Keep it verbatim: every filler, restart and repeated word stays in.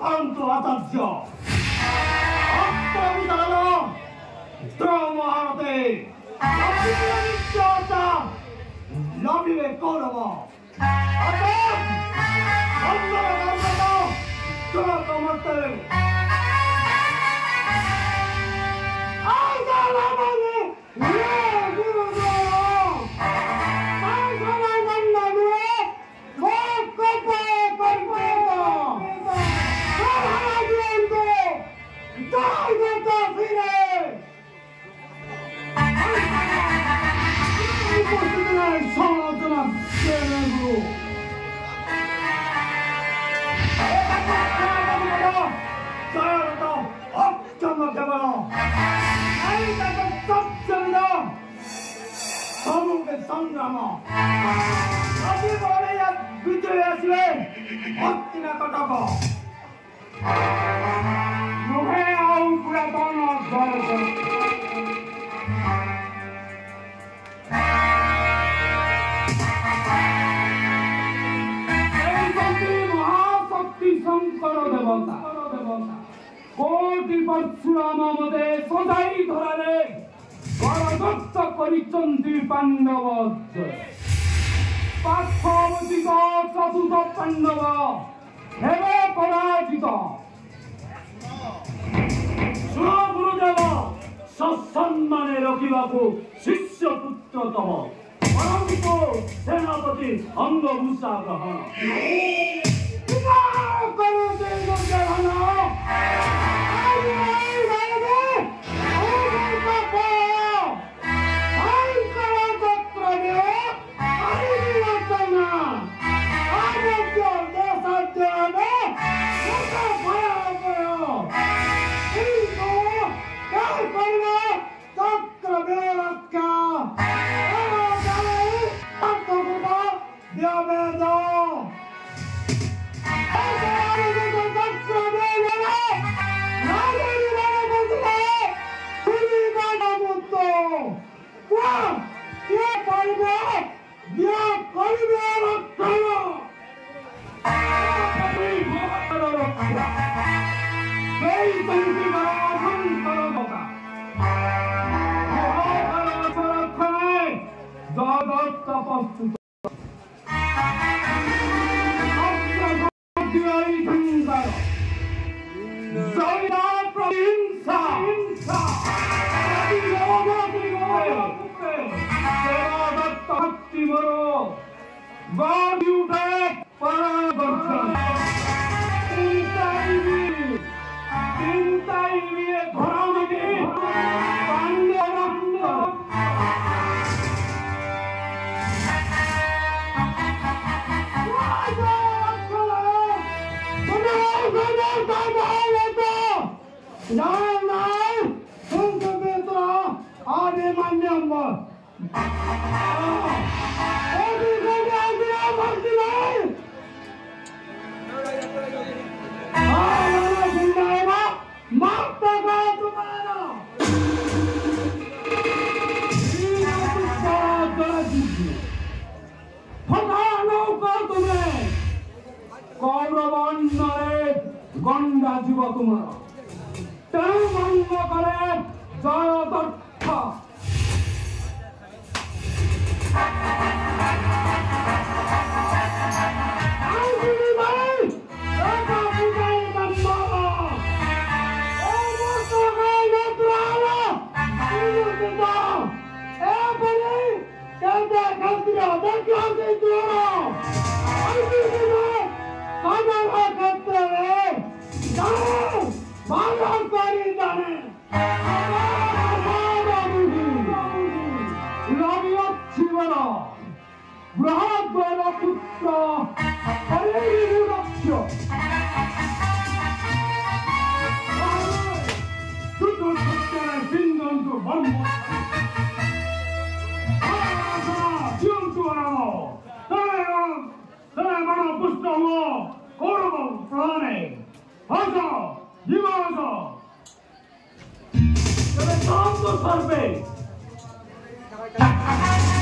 anto atancio. Apa bicara Trauma harate. Tapi yang jasa. Nabi bekorama. Apa? Anda anda Kau kamarte. Anda lamane. Ye guru guru. Anda lamane. Kau kope kope. Kau hadiente. Kau kata sini. Ibu sudah sangat dalam serengu. Saya tahu, apa macam Saya tak tak cerita. Kamu ke sanggama. Tapi boleh ya bicara sih. Hati nak kata apa? Nuhe au kurang nak Shankar देवता कोटि परशुराम मते सजाई धरारे गणदत्त करिचंदी पांडव पार्थवती चतुर्थ पांडव हेवे पराजित शुण गुरुदेव सत्सम्माने रखिबाकू शिष्य पुत्र तम परंतु सेनापति अंगभूषा ग्रहण करो देवो जवानो आगे आगे आगे बाबा आई करो पत्र दे आई वचना आगे जो देश देवे मुझे भया भयो इनको क्या करना चक्र बेरक्का ओ जाए आपको बुला देवे दो गंडा जीव तुम्हारा तेणु मंग करे जय दत्त Sorbe.